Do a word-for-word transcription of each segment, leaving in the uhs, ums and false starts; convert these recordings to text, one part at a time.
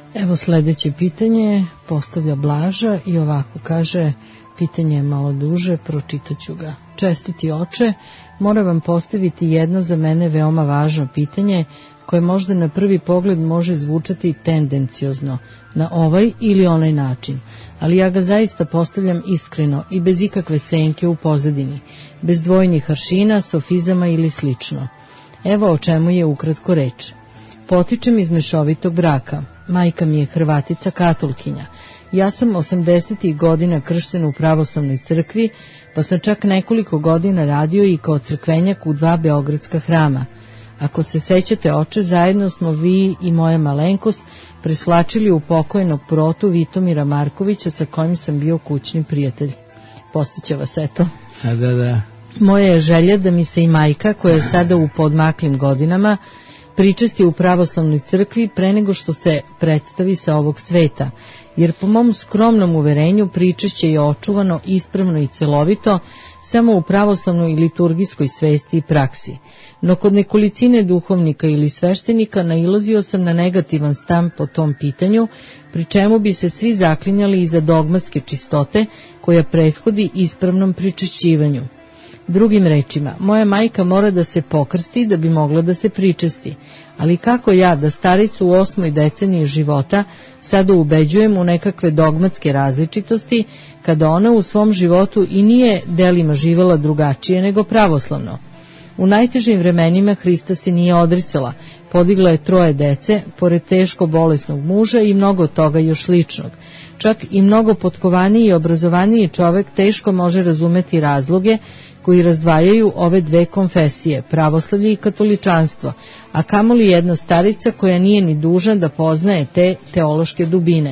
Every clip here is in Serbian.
Evo sledeće pitanje postavlja Blaža i ovako kaže, pitanje je malo duže, pročitaću ga. Čestiti oče, moram vam postaviti jedno za mene veoma važno pitanje koje možda na prvi pogled može zvučati tendenciozno na ovaj ili onaj način, ali ja ga zaista postavljam iskreno i bez ikakve senke u pozadini, bez dvojnih aršina, sofizama ili slično. Evo o čemu je ukratko reč. Potičem iz mešovitog braka. Majka mi je Hrvatica katolkinja. Ja sam osamdesetih godina kršten u pravoslavnoj crkvi, pa sam čak nekoliko godina radio i kao crkvenjak u dva beogradska hrama. Ako se sećate, oče, zajedno smo vi i moja malenkost preslačili u pokojnog protu Vitomira Markovića, sa kojim sam bio kućni prijatelj. Postiće vas eto. A da, da. Moja je želja da mi se i majka, koja je sada u podmaklim godinama, pričesti u pravoslavnoj crkvi pre nego što se predstavi sa ovog sveta, jer po mom skromnom uverenju pričešće je očuvano ispravno i celovito samo u pravoslavnoj liturgijskoj svesti i praksi. No kod nekolicine duhovnika ili sveštenika nailazio sam na negativan stav po tom pitanju, pri čemu bi se svi zaklinjali iza dogmatske čistote koja prethodi ispravnom pričešćivanju. Drugim rečima, moja majka mora da se pokrsti da bi mogla da se pričesti, ali kako ja da staricu u osmoj deceniji života sada ubeđujem u nekakve dogmatske različitosti, kada ona u svom životu i nije delima živela drugačije nego pravoslavno. U najtežim vremenima Hrista se nije odricala, podigla je troje dece, pored teško bolesnog muža i mnogo toga još ličnog. Čak i mnogo potkovaniji i obrazovaniji čovek teško može razumeti razloge koji razdvajaju ove dve konfesije, pravoslavlje i katoličanstvo, a kamoli jedna starica koja nije ni dužna da poznaje te teološke dubine.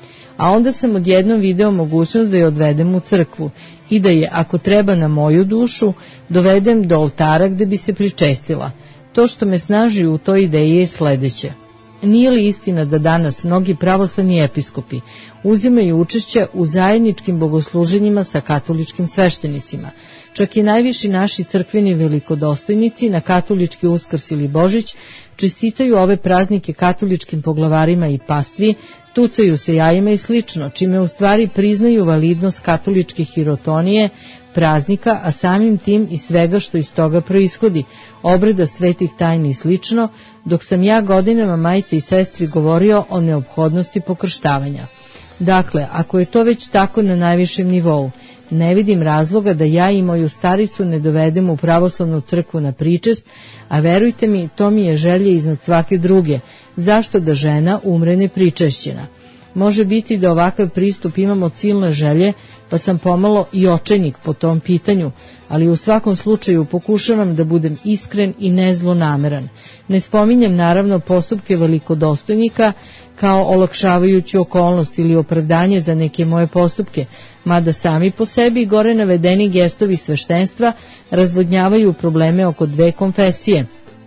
A onda sam odjednom video mogućnost da je odvedem u crkvu i da je, ako treba na moju dušu, dovedem do oltara gde bi se pričestila. To što me snaži u toj ideji je sledeće. Nije li istina da danas mnogi pravoslavni episkopi uzimaju učešće u zajedničkim bogosluženjima sa katoličkim sveštenicima? Čak i najviši naši crkveni velikodostojnici na katolički Uskrs ili Božić čestitaju ove praznike katoličkim poglavarima i pastvi, tucaju se jajima i slično, čime u stvari priznaju validnost katoličke hirotonije, praznika, a samim tim i svega što iz toga proishodi, obreda svetih tajni i slično, dok sam ja godinama majci i sestri govorio o neophodnosti pokrštavanja. Dakle, ako je to već tako na najvišem nivou, ne vidim razloga da ja i moju staricu ne dovedem u pravoslavnu crkvu na pričest, a verujte mi, to mi je želje iznad svake druge. Zašto da žena umre nepričešćena? Može biti da ovakav pristup imamo ciljne želje, pa sam pomalo i očajnik po tom pitanju, ali u svakom slučaju pokušavam da budem iskren i nezlonameran. Ne spominjem naravno postupke velikodostojnika kao olakšavajuću okolnost ili opravdanje za neke moje postupke, mada sami po sebi gore navedeni gestovi sveštenstva razvodnjavaju probleme oko dve konfesije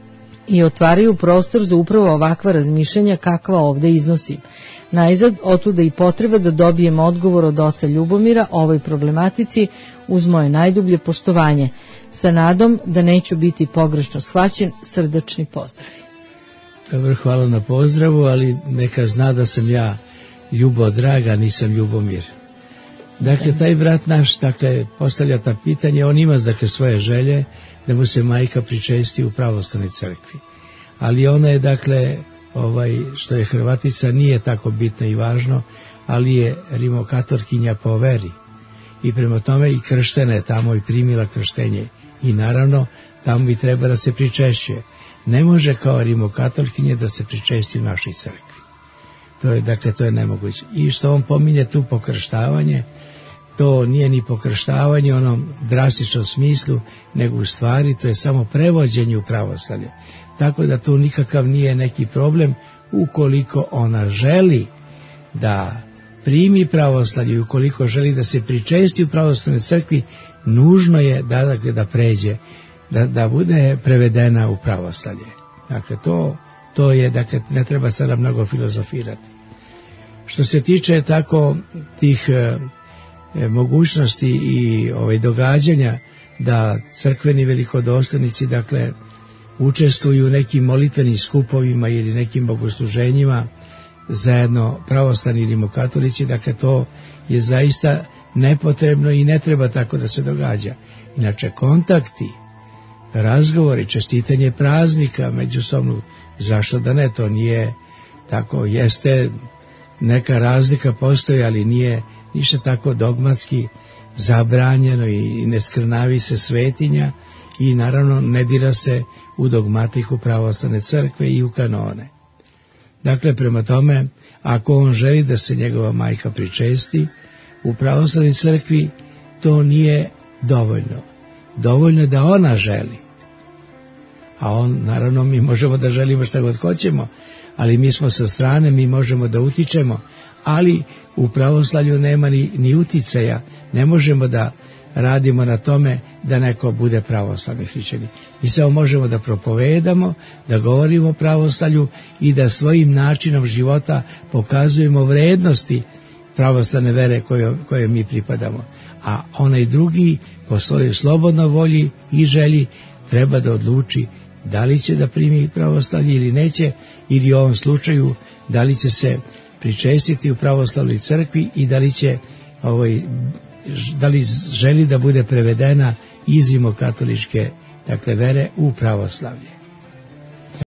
i otvaraju prostor za upravo ovakva razmišljanja kakva ovde iznosim. Najzad, otuda i potreba da dobijem odgovor od oca Ljubomira o ovoj problematici uz moje najdublje poštovanje, sa nadom da neću biti pogrešno shvaćen. Srdačni pozdravi. Dobro, hvala na pozdravu, ali neka zna da sam ja Ljubo Draga, nisam Ljubomir. Dakle, taj brat naš, dakle, postavlja ta pitanje, on ima, dakle, svoje želje da mu se majka pričesti u pravoslavnoj crkvi. Ali ona je, dakle, ovaj, što je Hrvatica, nije tako bitno i važno, ali je rimokatolkinja po veri. I prema tome i krštena je tamo i primila krštenje. I naravno, tamo bi treba da se pričešćuje. Ne može kao rimokatolkinje da se pričesti u našoj crkvi. To je, dakle, to je nemoguće. I što on pominje tu pokrštavanje, to nije ni pokrštavanje u onom drastičnom smislu, nego u stvari to je samo prevođenje u pravoslavlje. Tako da tu nikakav nije neki problem ukoliko ona želi da primi pravoslavlje i ukoliko želi da se pričesti u pravoslavnoj crkvi, nužno je da, dakle, da pređe, da, da bude prevedena u pravoslavlje. Dakle, to, to je, dakle, ne treba sada mnogo filozofirati. Što se tiče tako tih e, mogućnosti i ovaj, događanja da crkveni velikodostojnici, dakle, učestvuju u nekim molitvenim skupovima ili nekim bogosluženjima zajedno pravoslavni i rimokatolici, dakle to je zaista nepotrebno i ne treba tako da se događa. Inače, kontakti, razgovori, čestitanje praznika međusobno, zašto da ne, to nije tako, jeste neka razlika postoji, ali nije ništa tako dogmatski zabranjeno i ne skrnavi se svetinja i naravno ne dira se u dogmatiku pravoslavne crkve i u kanone. Dakle, prema tome, ako on želi da se njegova majka pričesti, u pravoslavnoj crkvi to nije dovoljno. Dovoljno je da ona želi. A on, naravno, mi možemo da želimo šta god hoćemo, ali mi smo sa strane, mi možemo da utičemo, ali u pravoslavlju nema ni, ni uticaja, ne možemo da radimo na tome da neko bude pravoslavni hrišćanin. Mi samo možemo da propovedamo, da govorimo o pravoslavlju i da svojim načinom života pokazujemo vrednosti pravoslavne vere koje, koje mi pripadamo. A onaj drugi po svojoj slobodnoj volji i želji treba da odluči da li će da primi pravoslavlje ili neće, ili u ovom slučaju da li će se pričestiti u pravoslavnoj crkvi i da li će ovaj, da li želi da bude prevedena iz rimokatoličke, dakle, vere u pravoslavlje.